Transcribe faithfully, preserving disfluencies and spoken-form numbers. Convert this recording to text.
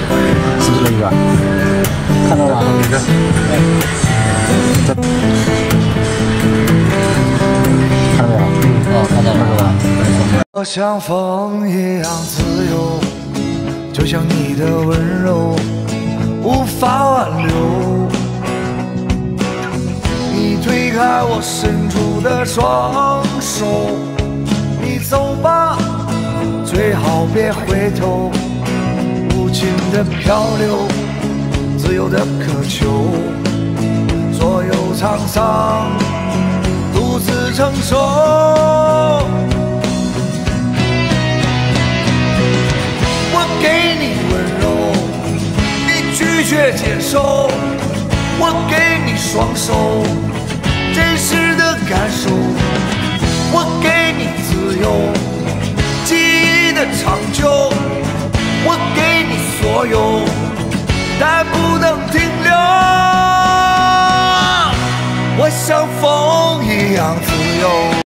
是不是这一个？看到了吗？哪个？看到没有？嗯，哦，看到了是吧？ 我像风一样自由，就像你的温柔无法挽留。你推开我伸出的双手，你走吧，最好别回头。无情的漂流，自由的渴求，所有沧桑独自承受。我给你温柔，你拒绝接受。我给你双手，真实的感受。我给你自由，记忆的长久。我给你所有，但不能停留。我像风一样自由。